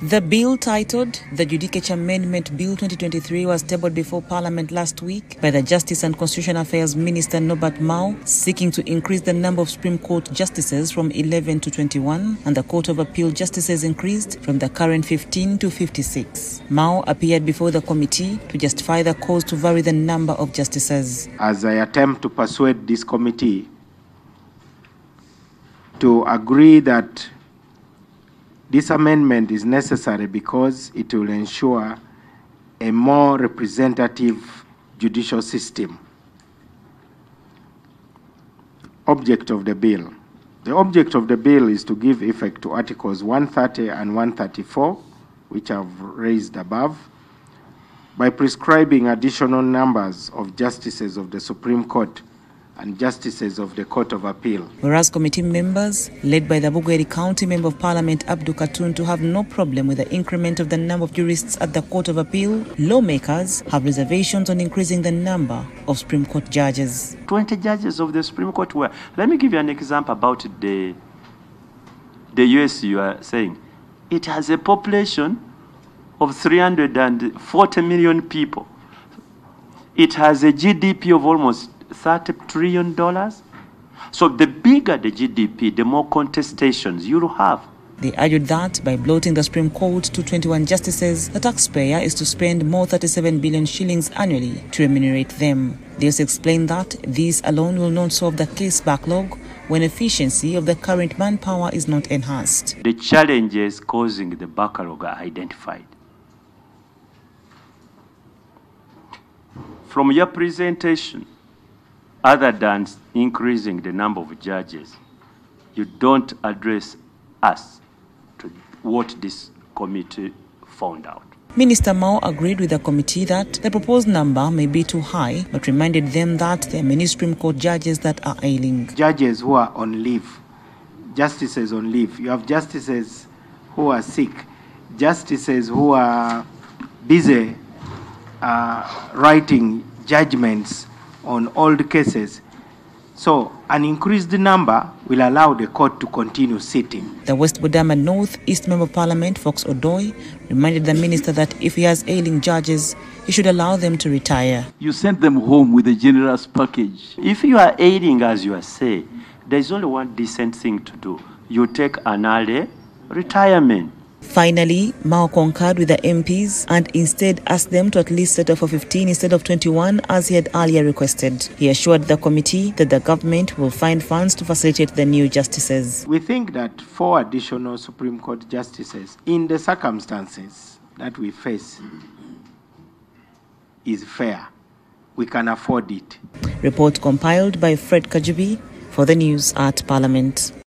The bill titled the Judicature Amendment Bill 2023 was tabled before Parliament last week by the Justice and Constitutional Affairs Minister Norbert Mao, seeking to increase the number of Supreme Court justices from 11 to 21 and the Court of Appeal justices increased from the current 15 to 56. Mao appeared before the committee to justify the cause to vary the number of justices. As I attempt to persuade this committee to agree that this amendment is necessary because it will ensure a more representative judicial system. Object of the bill. The object of the bill is to give effect to Articles 130 and 134, which I've raised above, by prescribing additional numbers of justices of the Supreme Court and justices of the Court of Appeal. Whereas committee members, led by the Bugweri County Member of Parliament Abdul Katun, to have no problem with the increment of the number of jurists at the Court of Appeal, lawmakers have reservations on increasing the number of Supreme Court judges. 20 judges of the Supreme Court were. Let me give you an example about the US you are saying. It has a population of 340 million people. It has a GDP of almost $30 trillion. So the bigger the GDP, the more contestations you'll have. They argued that by bloating the Supreme Court to 21 justices, the taxpayer is to spend more 37 billion shillings annually to remunerate them. They also explained that these alone will not solve the case backlog when efficiency of the current manpower is not enhanced. The challenges causing the backlog are identified. From your presentation, other than increasing the number of judges, you don't address us to what this committee found out. Minister Mao agreed with the committee that the proposed number may be too high, but reminded them that there are many Supreme Court judges that are ailing. Judges who are on leave, justices on leave. You have justices who are sick, justices who are busy writing judgments on old cases. So an increased number will allow the court to continue sitting. The West Budama North East Member of Parliament, Fox Odoi, reminded the minister that if he has ailing judges, he should allow them to retire. You sent them home with a generous package. If you are ailing, as you are saying, there's only one decent thing to do. You take an early retirement. Finally, Mao concurred with the MPs and instead asked them to at least settle for 15 instead of 21 as he had earlier requested. He assured the committee that the government will find funds to facilitate the new justices. We think that 4 additional Supreme Court justices in the circumstances that we face is fair. We can afford it. Report compiled by Fred Kajubi for the news at Parliament.